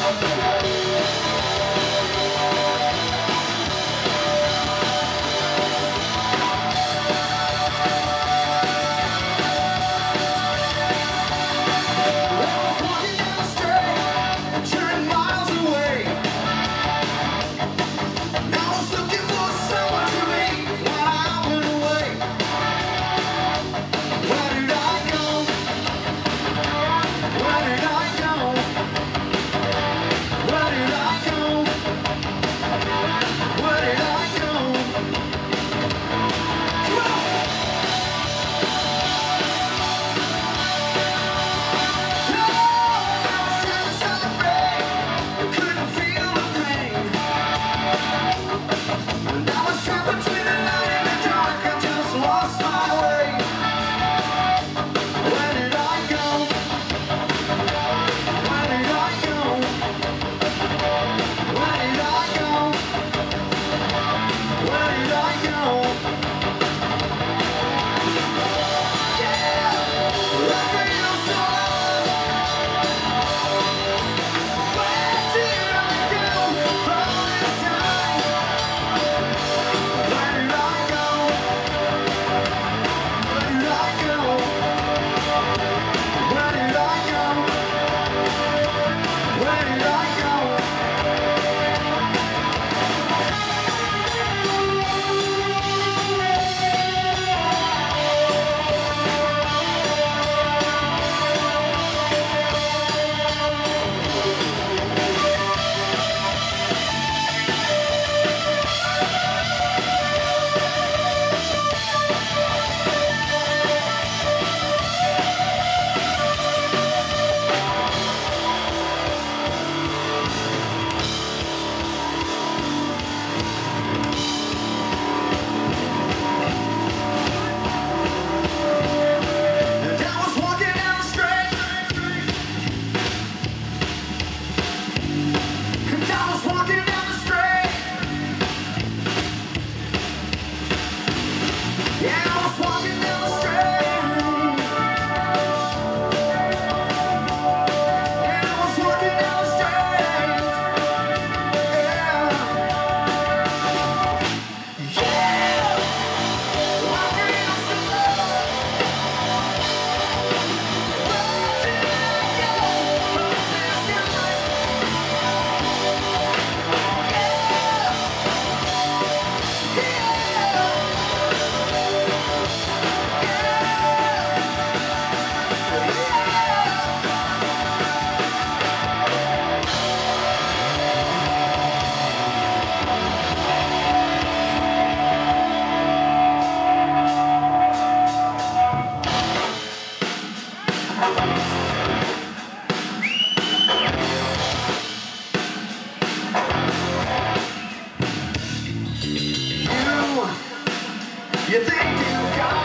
You think you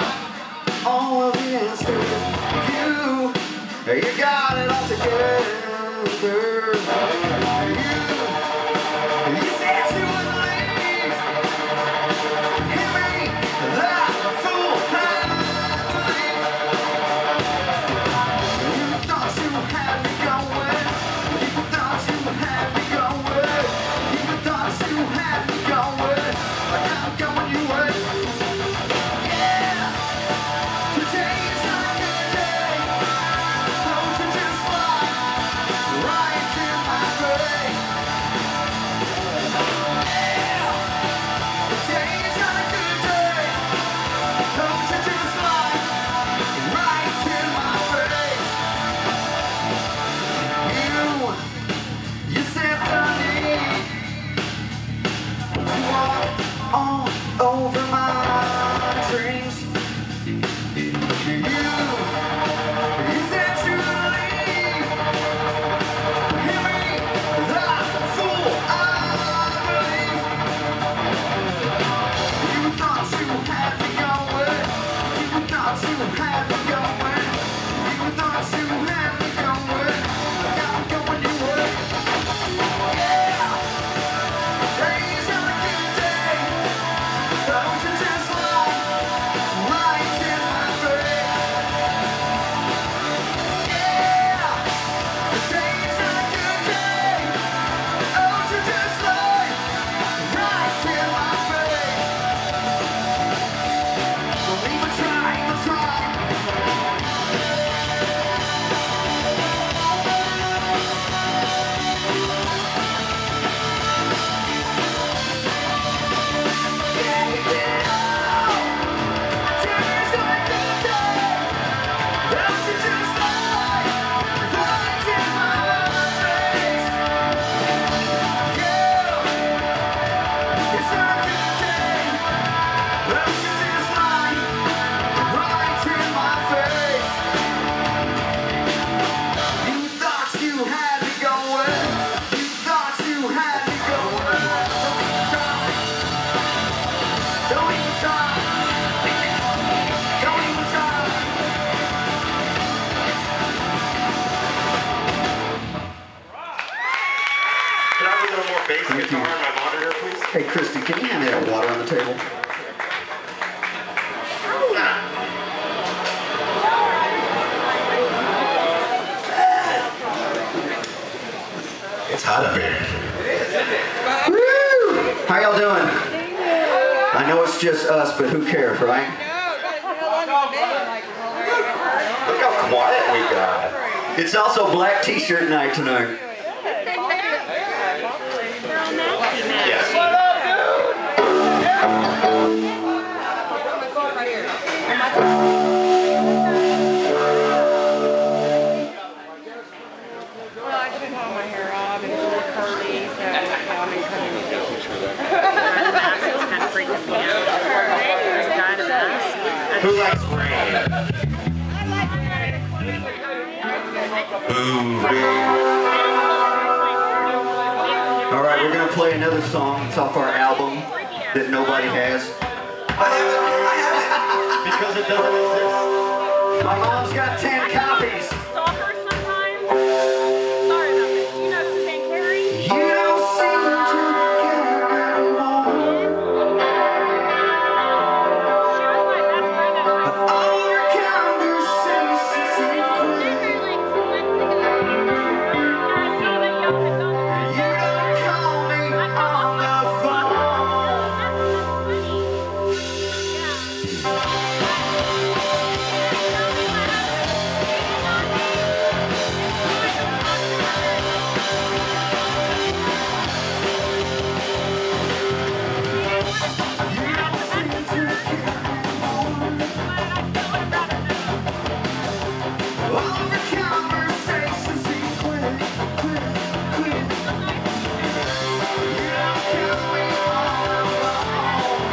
got all of the answers. You got it all together. You said you would leave. Hear me, that fool had believed. You thought you had me going. You thought you had me going. You thought you had me going. But I'm going your way. Today is not a good day. Don't you just lie. little more bass guitar on my monitor, please? Hey, Christy, can you hand me that water on the table? It's hot up here. Woo! How y'all doing? I know it's just us, but who cares, right? Look how quiet we got. It's also Black T-shirt night tonight. Yes. Who likes rain? Boo, rain. All right, we're gonna play another song. It's off our album that nobody has. I have it. Because it doesn't exist. My mom's got 10 copies. Stalkers sometimes. Sorry about this. You know Suzanne Carey? You don't seem to care anymore. She was my best friend in high school. All your conversations seem Literally clear. like 2 months ago. I saw that y'all had done the You don't call me on the phone. All your conversations seem clear, clear, clear. You don't call me on the phone.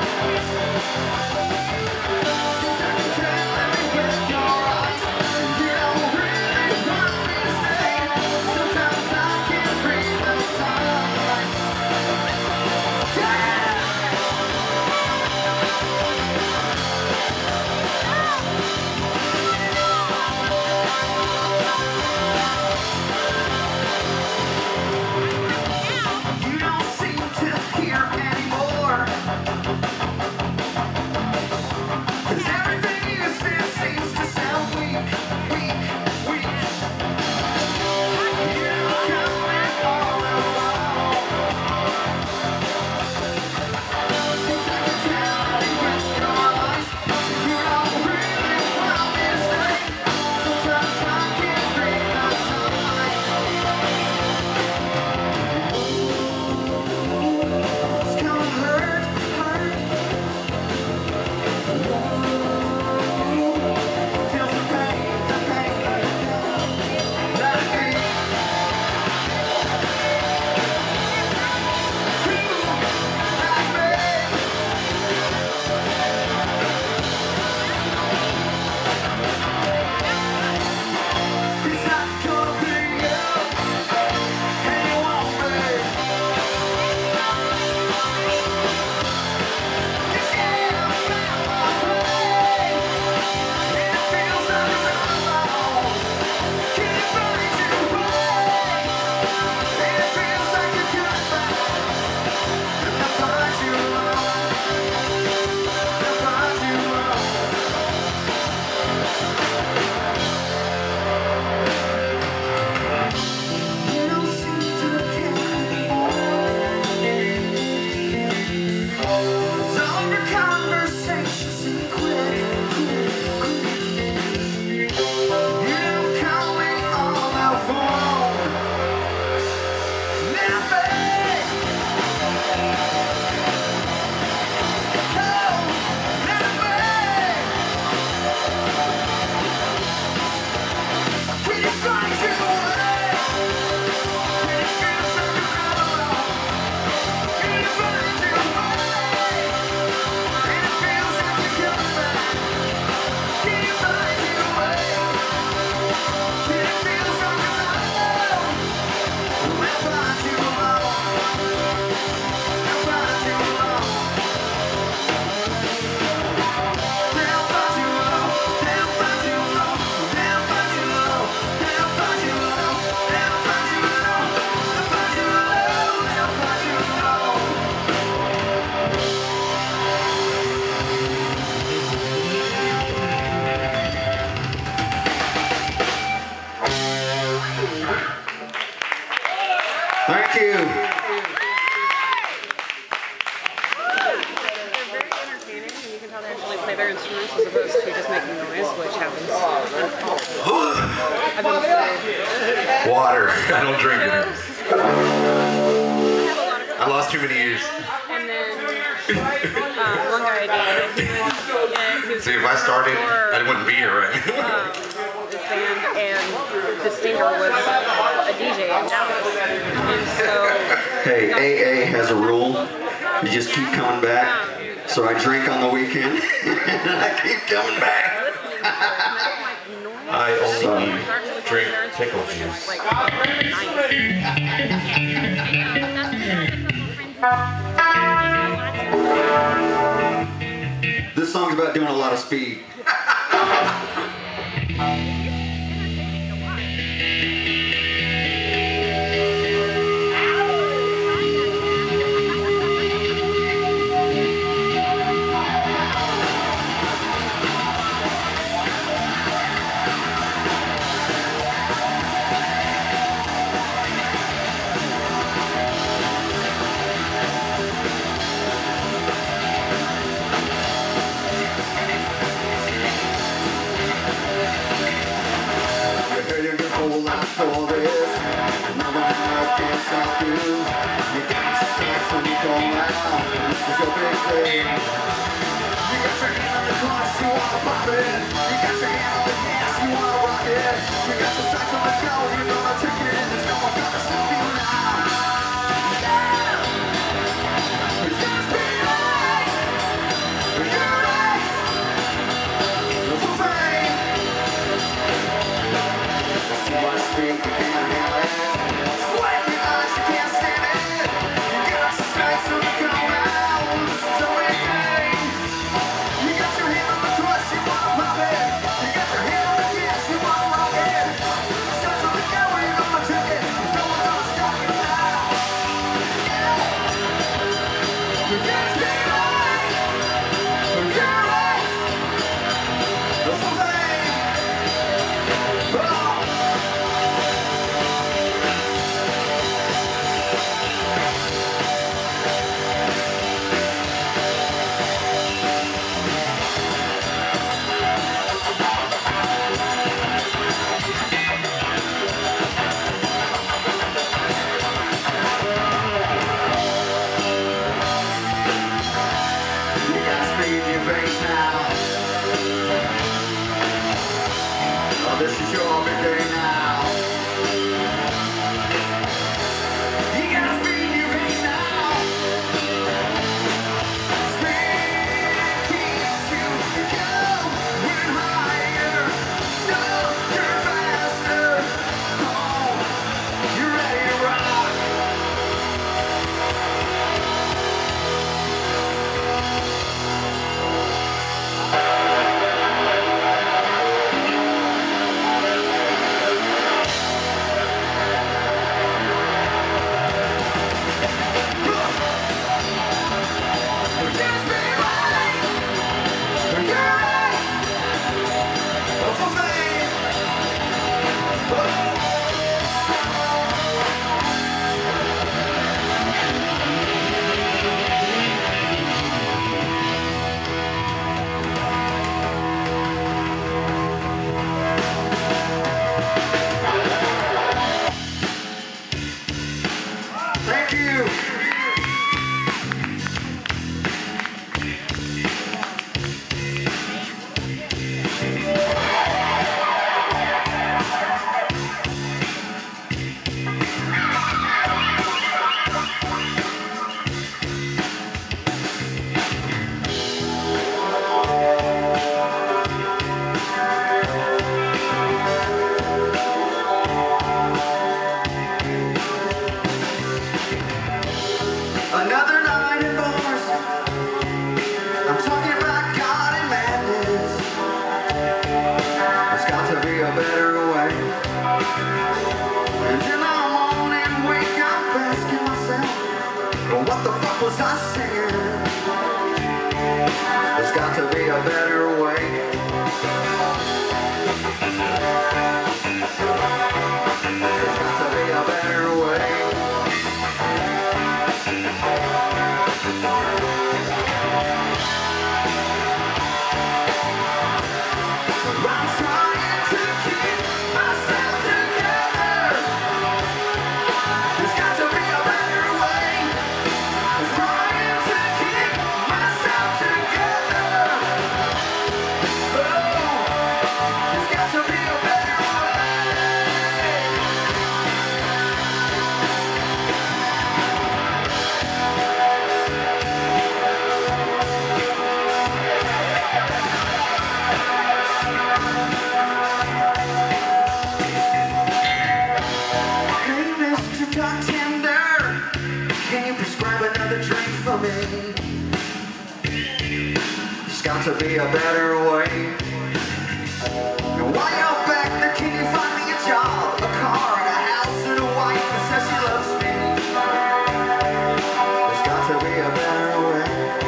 I can tell every with your eyes. You don't really want me to stay. Sometimes I can't read the signs. Yeah! You don't seem to hear anymore. 'Cause everything you say seems to sound weak, weak, weak. You don't call me on the phone. Seems I can tell with your eyes. You don't really want me to stay. Sometimes I can't read the signs. It's gonna hurt, hurt. Feel the pain, the pain. Let it be. Like me. It's not gonna be you, and you won't be. You can't find my way, and it feels like I'm alone. Can't find your way, and it feels like a goodbye. And I find you alone, I find you alone. You don't seem to care anymore. 'Cause all your conversations seem quick, quick, quick. You don't call me on the phone. Let me. Oh, let me. Can you find your way? When it feels like you're alone. Can you find your way? And it feels like you're coming back. Can you find your way? And it feels like you're alone. When I find you alone. Thank you. They're very entertaining, and you can tell they actually play their instruments as opposed to just making noise, which happens. I've been playing. Water. I don't drink it. I have a lot of I lost too many years. And then one guy did. He was See, if I started, I wouldn't be here right now. this band, and the singer was a DJ in Dallas. And so. Hey, AA has a rule. You just keep coming back. So I drink on the weekend, and I keep coming back. I only drink pickle juice. This song's about doing a lot of speed. For this, no one else can stop you. You got your sex when you go out. This is your big thing. You got your hand on the clutch, you wanna pop it. You got your hand on the gas, you wanna rock it. You got your sex on the go, you know the ticket. There's no one gonna stop you now. It's gonna speed right. You're right. It's the same. So much speed, you can't handle it. Sweat in your eyes, you can't stand it. You got your stripes on the go now. This is your thing. You got your hand on the clutch, you wanna pop it. You got your hand on the gas, you wanna rock it. Starts on the go, you know the ticket. No one gonna stop you now. You can't stay right. You're right. That's the thing. Oh. You got speed in your face now. Oh, this is your big day now. You got speed in your face now. Speed keeps you going higher. No, you're faster. Come on, you're ready to rock. Just be right. You're right. That's the thing. Thank you. Another night in bars. I'm talking about God and madness. There's got to be a better way. And then I'm on and wake up asking myself, well, what the fuck was I singing? There's got to be a better way. There's got to be a better way. There's got to be a better way. And while you're back there, can you find me a job, a car, and a house, and a wife that says she loves me? There's got to be a better way.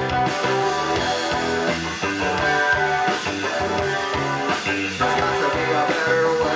There's got to be a better way.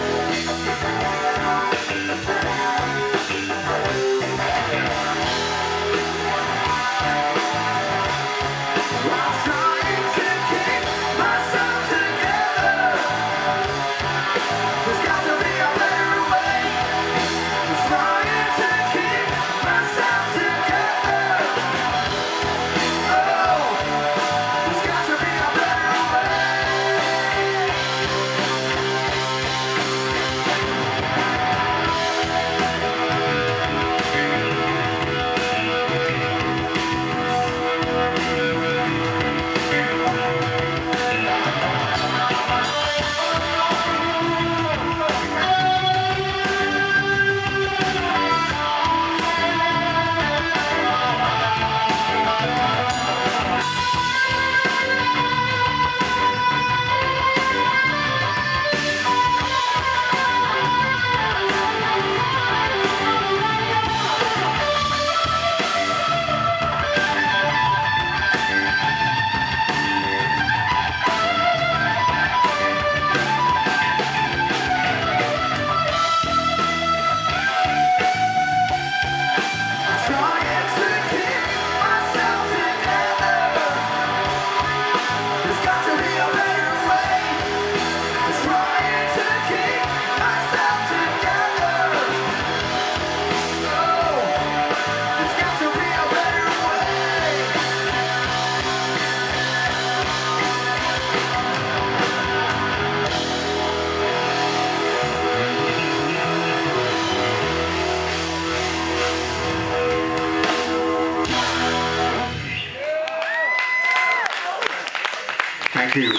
Thank you.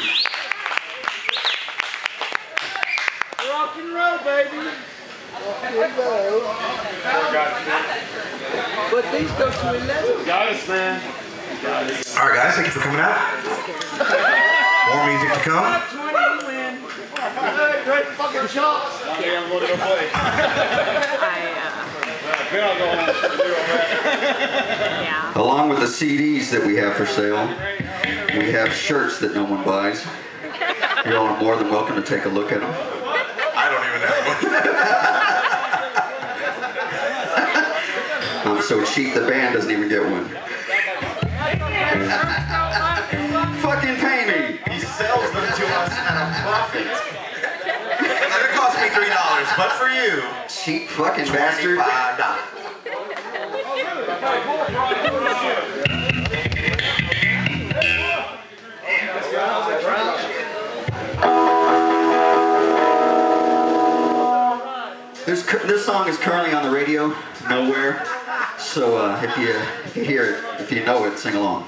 Rock and roll, baby. Rock and roll. But these go to 11. Got us, man. All right, guys, thank you for coming out. More music to come. 20 win. Great fucking shots. Okay, I'm going to go play. Yeah. Along with the CDs that we have for sale, we have shirts that no one buys. You're all more than welcome to take a look at them. I don't even have one. I'm so cheap the band doesn't even get one. Fucking pay me! He sells them to us at a profit. It cost me $3, but for you, Cheap fucking bastard. $25. This song is currently on the radio, nowhere. So if you hear it, if you know it, sing along.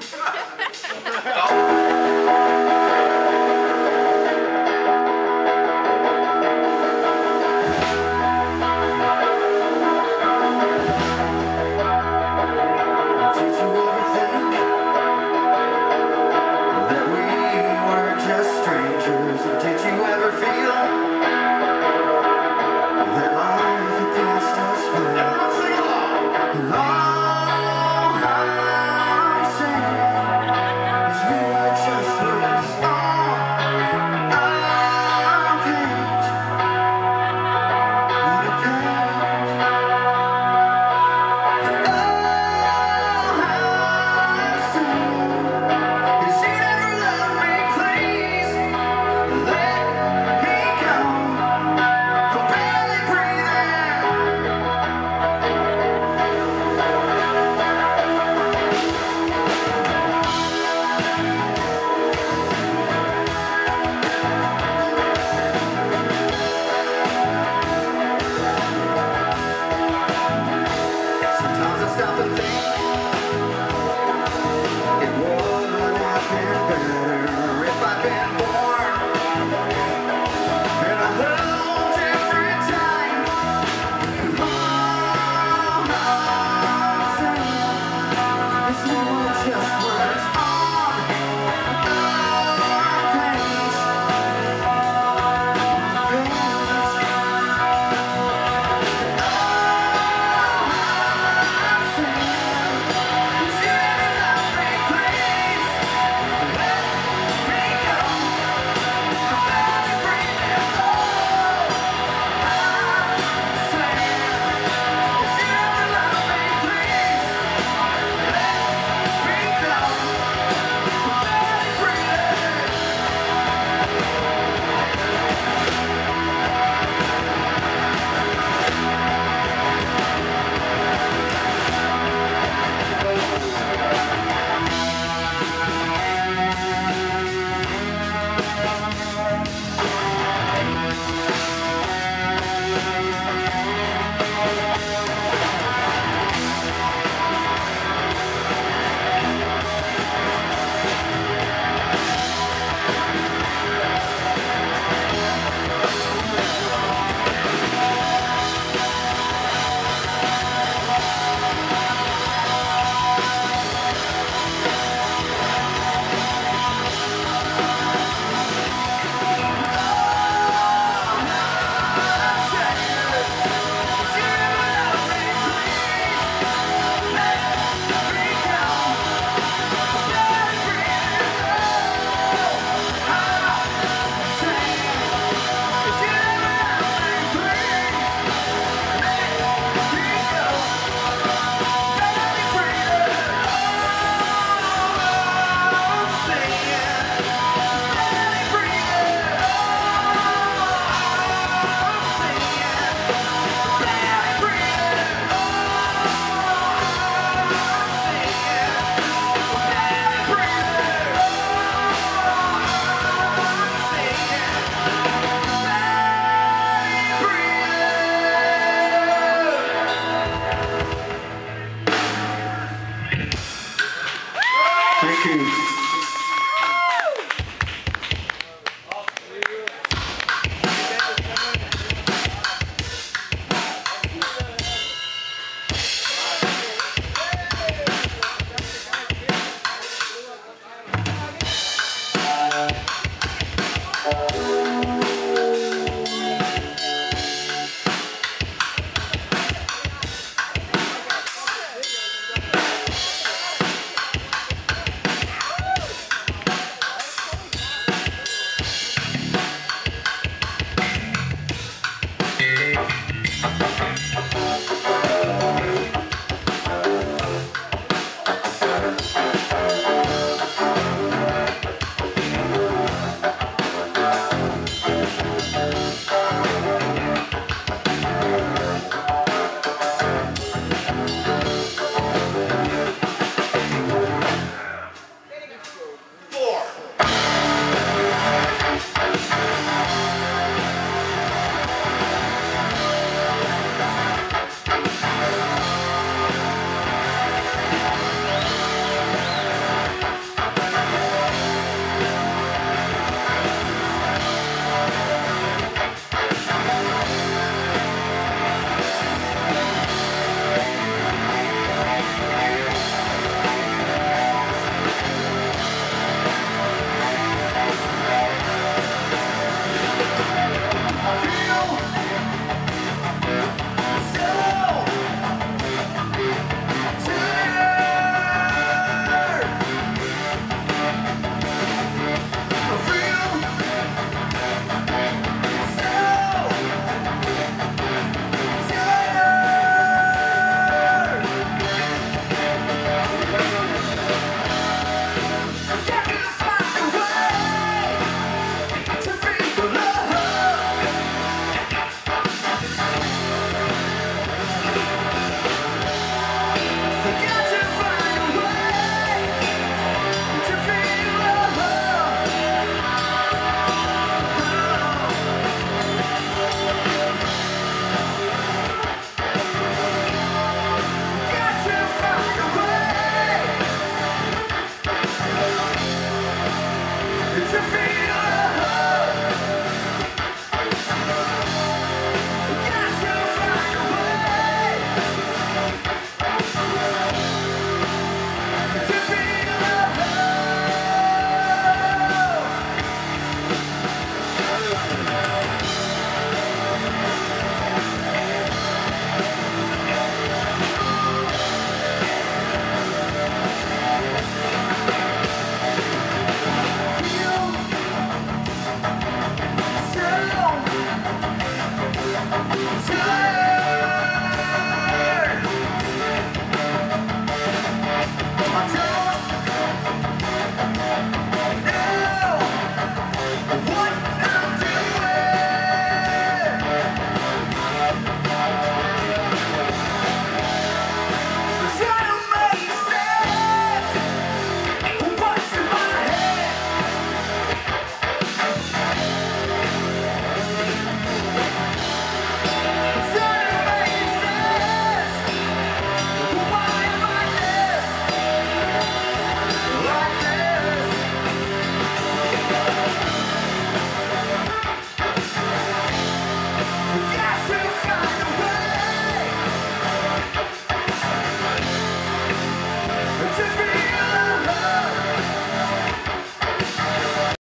coop.